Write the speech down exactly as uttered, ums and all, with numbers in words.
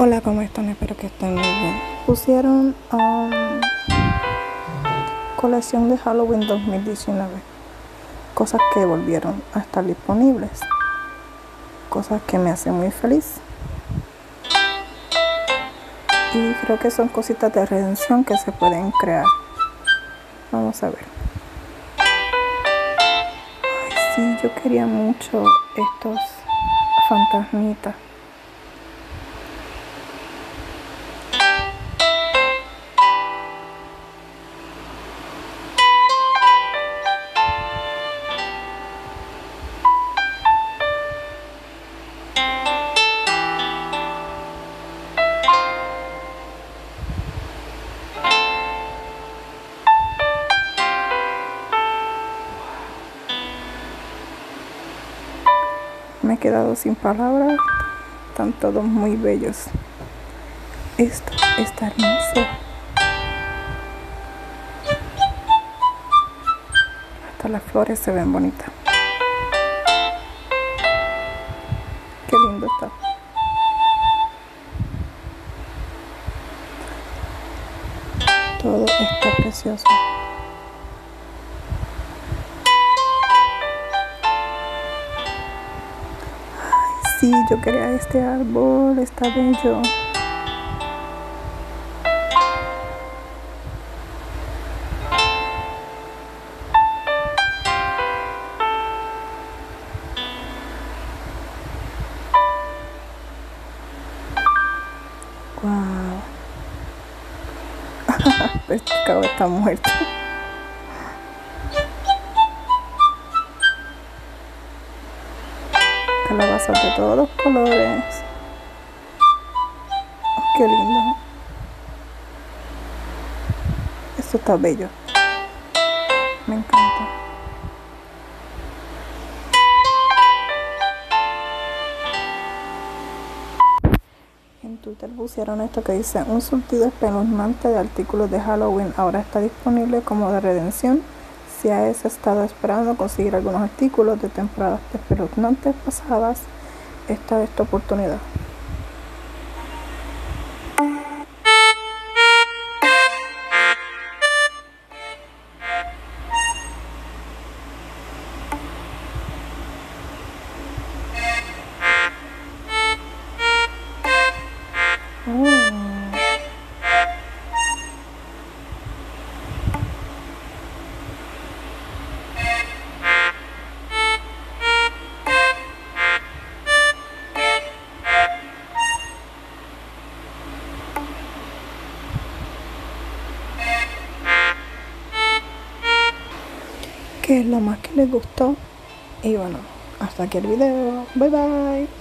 Hola, ¿cómo están? Espero que estén muy bien. Pusieron um, colección de Halloween dos mil diecinueve. Cosas que volvieron a estar disponibles. Cosas que me hacen muy feliz. Y creo que son cositas de redención que se pueden crear. Vamos a ver. Ay, sí, yo quería mucho estos fantasmitas. Me he quedado sin palabras, están todos muy bellos. Esto está hermoso. Hasta las flores se ven bonitas. Qué lindo está. Todo está precioso. Sí, yo quería este árbol, está bello. Wow. El pescado está muerto. Calabazas de todos los colores. Oh, qué lindo. Esto está bello. Me encanta. En Twitter pusieron esto que dice: un surtido espeluznante de artículos de Halloween ahora está disponible como de redención. Si has estado esperando conseguir algunos artículos de temporadas espeluznantes pasadas, esta es tu oportunidad. Oh. ¿Qué es lo más que les gustó? Y bueno, hasta aquí el video. Bye bye.